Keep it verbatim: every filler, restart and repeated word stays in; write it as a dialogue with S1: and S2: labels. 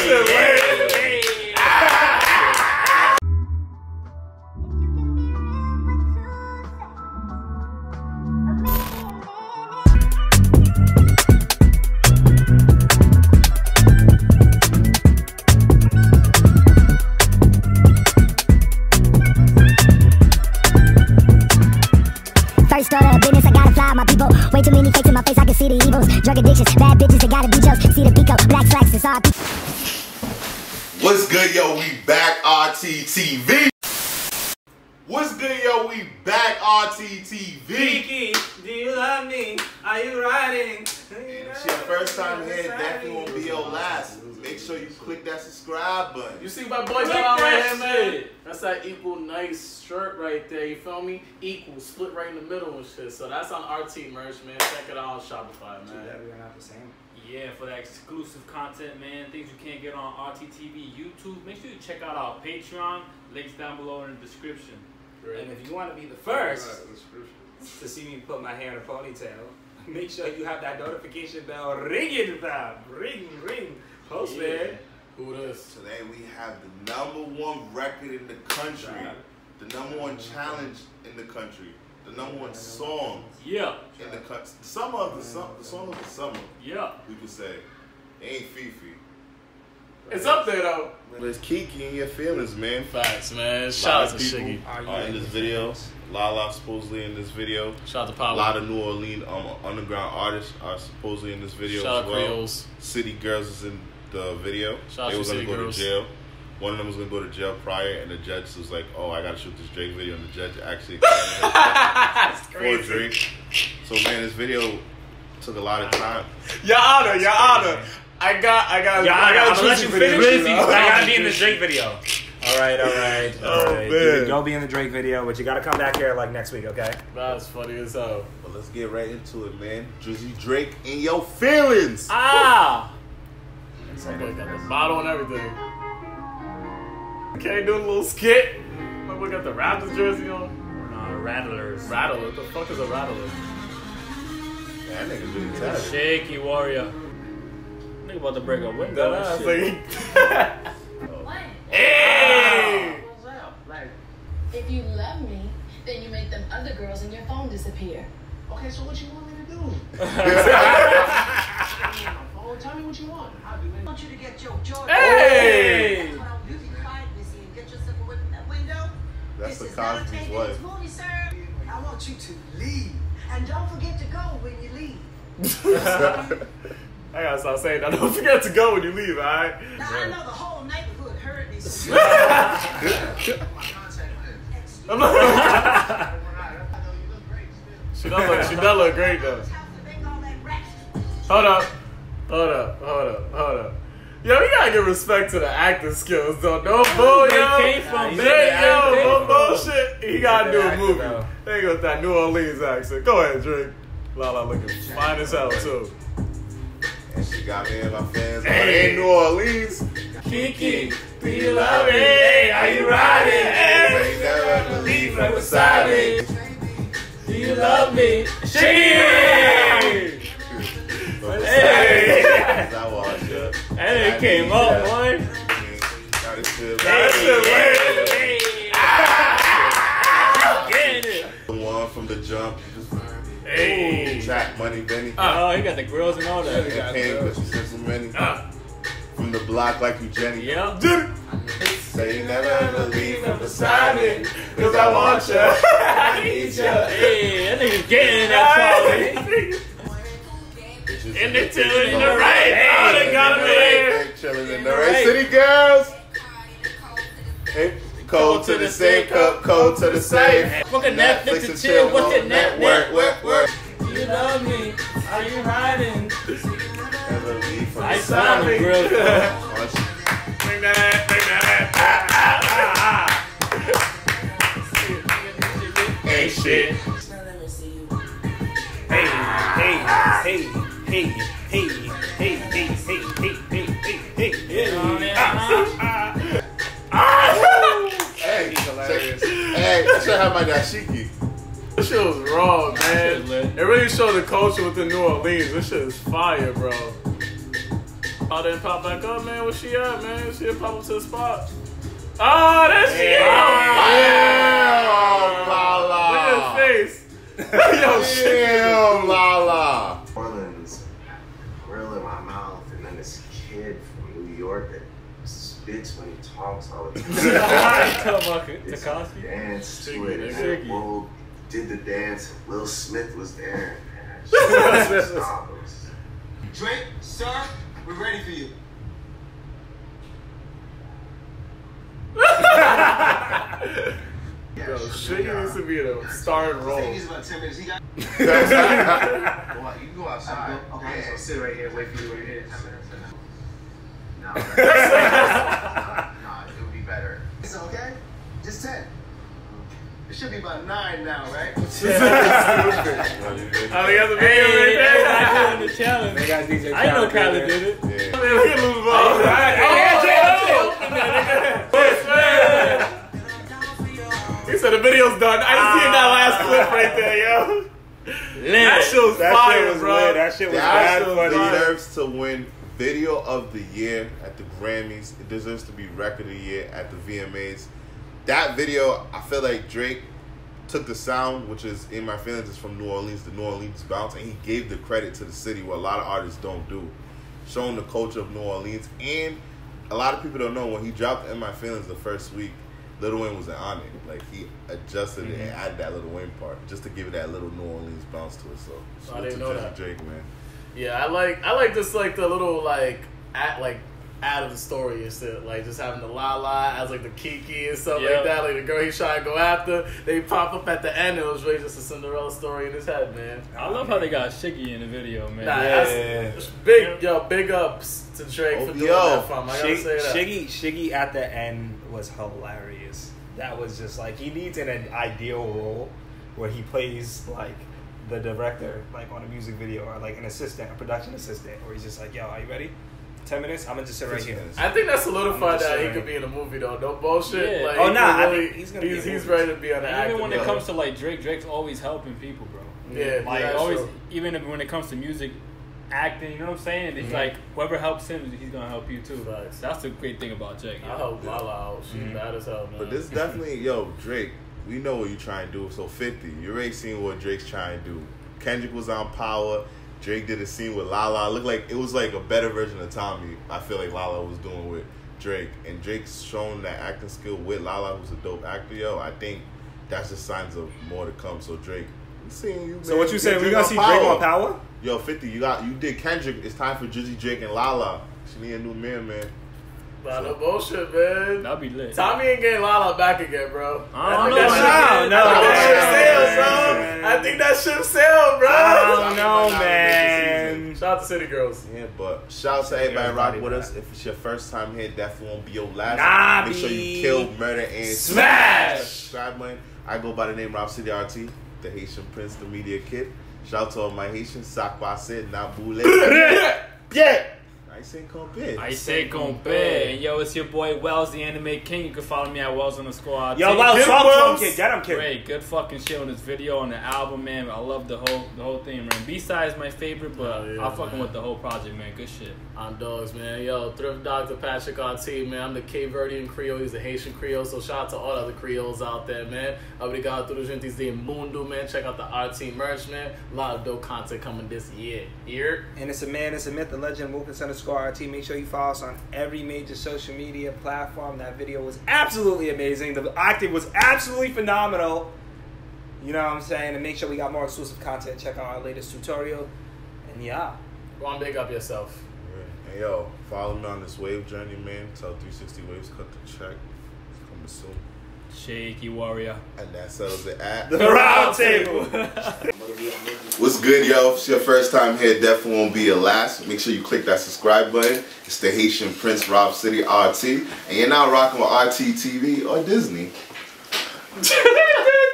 S1: shit lit.
S2: First order of business, I gotta fly my people. Way too many fakes in my face, I can see the evils. Drug addictions, bad bitches, they gotta be jokes. See the pico, black slacks, it's R P.
S3: What's good, yo? We back, R T T V. What's good, yo? We back, R T T V.
S1: Kiki, do you love me? Are you riding?
S3: It's your first time here, definitely won't be your last. Make sure you click that subscribe button.
S1: You see my boys out right here, man? That's that equal nice shirt right there, you feel me? Equal, split right in the middle and shit. So that's on R T merch, man. Check it out on Shopify, man.
S4: Yeah, we're not the same.
S5: Yeah, for that exclusive content, man, things you can't get on R T T V, YouTube, make sure you check out our Patreon. Links down below in the description.
S4: Great. And if you want to be the first to see me put my hair in a ponytail, make sure you have that notification bell ringing, fam. Ring, ring. Post
S1: Yeah.
S4: man.
S1: Who this?
S3: Today we have the number one record in the country, the number one challenge in the country, the number one song
S5: Yeah.
S3: in the country. The summer of the summer, the song of the summer.
S5: Yeah.
S3: We could say, it ain't Fifi.
S1: It's up there though.
S3: But it's Kiki in your feelings, man.
S1: Facts, man.
S3: A lot
S1: Shout out
S3: of
S1: to
S3: people
S1: Shiggy.
S3: are in this video. Lala supposedly in this video.
S1: Shout out to
S3: A
S1: Power.
S3: lot of New Orleans um, underground artists are supposedly in this video
S1: Shout
S3: as
S1: out
S3: well.
S1: Creoles.
S3: City Girls is in the video.
S1: Shout out
S3: they
S1: to
S3: were gonna
S1: City
S3: go
S1: Girls.
S3: to jail. One of them was gonna go to jail prior, and the judge was like, "Oh, I gotta shoot this Drake video," and the judge actually for Drake. So man, this video took a lot of time.
S1: Your Honor, Your Honor. I got, I got,
S4: Yeah,
S1: I got
S4: I'm
S1: a
S4: gonna let
S1: Drizzy
S4: you
S1: video.
S4: finish.
S1: you
S4: I
S1: know?
S4: gotta be in the Drake video. All right, all right, all
S3: Oh,
S4: right.
S3: man.
S4: Go be in the Drake video, but you gotta come back here like next week, okay?
S1: That's funny as hell.
S3: But let's get right into it, man. Drizzy Drake in your feelings.
S1: Ah! That boy got the bottle and everything. Okay, do a little skit. My boy got the Raptors jersey on.
S4: We're not rattlers.
S1: Rattler. What the fuck is a rattler?
S3: That nigga really talented.
S4: Shaky warrior. Nigga about to break a window.
S1: That
S4: and shit.
S1: ass
S6: What?
S1: Hey!
S6: Like, if you love me, then you make them other girls in your phone disappear.
S7: Okay, so what you want me to do? Oh, tell me what you want. I'll do
S8: I
S7: it.
S8: want you to get your jaw.
S1: Hey!
S8: That's what I- You be quiet, Missy, and get yourself away from that window.
S3: That's
S8: This
S3: the
S8: is not a
S3: Cosby's
S8: ten
S3: wife.
S8: minutes movie, sir. I want you to leave. And don't forget to go when you leave.
S1: I gotta stop saying that. Don't forget to go when you leave, alright?
S8: Now, I know the whole neighborhood heard me. So
S7: My contact list.
S1: I'm not-
S7: I know you look great still.
S1: she does look, she does look great though.
S8: have to make all that rap.
S1: Hold up. Hold up. Hold up. Hold up. Yo, we gotta give respect to the acting skills though. No bull,
S4: They
S1: yo.
S4: came from-
S1: They,
S4: they
S1: yo,
S4: came
S1: no
S4: from-
S1: bullshit. He gotta do a
S4: acting,
S1: movie.
S4: though.
S1: They ain't got that New Orleans accent. Go ahead, Drake. Lala looking fine as hell too.
S3: And she got me and my fans.
S1: Hey.
S3: In New Orleans.
S1: Kiki, do you love me? Hey, are you riding? Hey,
S3: They never leave from
S1: beside me. Do you love me? Shake it! Hey.
S3: I watch ya.
S4: And it came up, boy.
S3: Got it still.
S1: That shit lit.
S4: Getting it.
S3: The one from the jump.
S1: Hey.
S3: Trap Money Benny.
S4: Oh, he got the grills and all that.
S3: And came because she said so many.
S1: Ah.
S3: From the block like you Jenny.
S4: Yep.
S3: Say you never ever leave from beside me.
S1: Cause I want ya.
S3: I need ya.
S4: Hey, that nigga's getting that quality.
S1: In the chillin' in the right. Oh, they got him there.
S3: Chilling in the right. City girls. Hey, cold to the safe, cup, cold to the safe.
S4: Fuck a Netflix and chill. What's your net
S3: Work, work, work.
S4: You love me. Are you riding?
S3: Never leave from
S4: I
S3: beside
S4: saw the
S3: me.
S4: grills.
S1: Bring that, bring that. Ah, ah, ah. Ain't shit.
S8: Let me see you.
S4: Hey, hey, hey, hey, hey, hey, hey, hey, hey, hey, hey, hey.
S1: Ah, ah.
S3: Hey, check, hey, check out my dashiki.
S1: This shit was wrong, man.
S4: shit lit.
S1: It really showed the culture within New Orleans. This shit is fire, bro. Paul didn't pop back up, man. Where she at, man? She didn't pop up to the spot. Oh, there she is!
S3: Damn, Lala.
S1: Look at his face. Yo, shit.
S3: Damn, Lala.
S9: Orleans, grill in my mouth, and then this kid from New York that spits when he talks all the time. It's dance to it, and that world did the dance. Will Smith was there.
S10: Drake, sir, we're ready for you.
S1: Yo, Shiggy needs to be in a starring role.
S7: He's about ten minutes. He got.
S9: Go out, you can go outside.
S7: Okay, okay, so sit right here, wait for you right here.
S9: No, no, it would be better.
S7: It's okay. Just ten. It should be about nine now, right?
S1: Oh, he has a video right there.
S5: I doing the challenge.
S4: They got D J
S5: I didn't know Khaled did it.
S3: Yeah.
S1: Man, he lose ball. He said the video's done. I just seen that last clip right there, yo. That shit was
S4: That
S1: fire,
S4: shit was
S1: bro.
S4: lit. That shit was
S3: That
S4: bad funny.
S3: deserves to win Video of the Year at the Grammys. It deserves to be Record of the Year at the V M As. That video, I feel like Drake took the sound, which is In My Feelings, is from New Orleans, the New Orleans bounce, and he gave the credit to the city, what a lot of artists don't do. Showing the culture of New Orleans. And a lot of people don't know, when he dropped In My Feelings the first week, Lil Wayne was on it. Like, he adjusted it and added that Lil Wayne part just to give it that little New Orleans bounce to it. So,
S1: I didn't know that.
S3: Drake, man.
S1: Yeah, I like I like just like the little like at like out of the story and shit, like just having the La La as like the Kiki and stuff
S5: Yep.
S1: like that. Like the girl he's trying to go after, they pop up at the end. It was really just a Cinderella story in his head, man.
S5: I love how they got Shiggy in the video, man.
S1: Nah,
S4: Yeah.
S1: that's big, yo, big ups to Drake
S3: Oh,
S1: for doing
S3: yo.
S1: that for him. I gotta
S4: Shig-
S1: say that.
S4: Shiggy, Shiggy at the end was hilarious. That was just like, he needs an, an ideal role where he plays like the director, like on a music video, or like an assistant, a production assistant, where he's just like, yo, are you ready? Ten minutes? I'm gonna just sit right here.
S1: I think that solidified
S4: I'm just
S1: that he
S4: saying.
S1: could be in a movie though. No bullshit.
S5: Yeah.
S1: Like,
S4: Oh,
S1: he
S4: nah,
S1: could
S4: I
S1: really,
S4: think he's gonna be
S1: he's,
S4: in
S1: he's
S4: movies.
S1: ready to be on the
S5: And
S1: acting.
S5: even when it
S1: bill.
S5: comes to like Drake, Drake's always helping people, bro.
S1: Yeah,
S5: Like
S1: that's
S5: always,
S1: true.
S5: even if, when it comes to music, acting, you know what I'm saying? It's
S1: Mhm.
S5: like whoever helps him, he's gonna help you too.
S1: Facts.
S5: That's the great thing about Drake.
S1: I hope Lala out. She's
S4: Mm-hmm.
S1: bad as hell, man.
S3: But this definitely, yo, Drake, we know what you trying to do. So fifty, you already seen what Drake's trying to do. Kendrick was on Power. Drake did a scene with Lala. Looked like it was like a better version of Tommy. I feel like Lala was doing with Drake, and Drake's shown that acting skill with Lala, who's a dope actor. Yo, I think that's just signs of more to come. So Drake, we seeing you. Man.
S4: So what you saying? We
S3: Drake
S4: gonna
S3: on
S4: see Drake on Power?
S3: Yo, fifty, you got you did Kendrick. It's time for Drizzy Drake and Lala. She need a new man, man.
S1: Nah, no bullshit, man.
S5: That'd be lit.
S1: Tommy ain't getting Lala back again, bro.
S5: I don't
S1: think
S5: know,
S1: that
S5: man.
S1: ship- I think that ship
S4: No,
S1: sailed,
S4: man.
S1: bro. I think that ship sailed, bro.
S4: I don't know,
S3: Nah,
S4: man.
S1: Shout out to City Girls.
S3: Yeah, but shout out to everybody
S4: Everybody
S3: rock with
S4: back.
S3: us. If it's your first time here, definitely won't be your last.
S4: Nah,
S3: Make sure
S4: B.
S3: you kill, murder, and
S4: Smash!
S3: Subscribe, man. I go by the name Rob City R T, the Haitian Prince, the media kid. Shout out to all my Haitians. Sakwa said, Naboule.
S4: Yeah.
S3: I say compare.
S5: I say compare. And yo, it's your boy Wells, the anime king. You can follow me at Wells underscore R T.
S4: Yo, Wells,
S1: Get
S4: talk
S1: him,
S4: to him,
S1: Wells.
S4: kid. Get him, kid.
S5: Great, good fucking shit on this video on the album, man. I love the whole the whole thing, man. B-side is my favorite, but
S1: Oh, yeah,
S5: I'm fucking
S1: man.
S5: with the whole project, man. Good shit.
S1: I'm dogs, man. Yo, Thrift Doctor Patrick R T, man. I'm the Cape Verdean Creole. He's the Haitian Creole. So shout out to all the other Creoles out there, man. Obrigado tudo gentis de mundo, man. Check out the R T merch, man. A lot of dope content coming this year. Year.
S4: And it's a man, it's a myth, the legend, Wolfens underscore R T. Make sure you follow us on every major social media platform. That video was absolutely amazing. The acting was absolutely phenomenal. You know what I'm saying? And make sure we got more exclusive content. Check out our latest tutorial. And yeah.
S1: Go on, big up yourself.
S3: And yo, follow me on this wave journey, man. Tell three sixty Waves, cut the check. It's coming soon.
S5: Shaky Warrior.
S3: And that settles it at
S4: The round table.
S3: What's good, yo? If it's your first time here, definitely won't be your last. Make sure you click that subscribe button. It's the Haitian Prince Rob City R T. And you're now rocking with R T T V or Disney.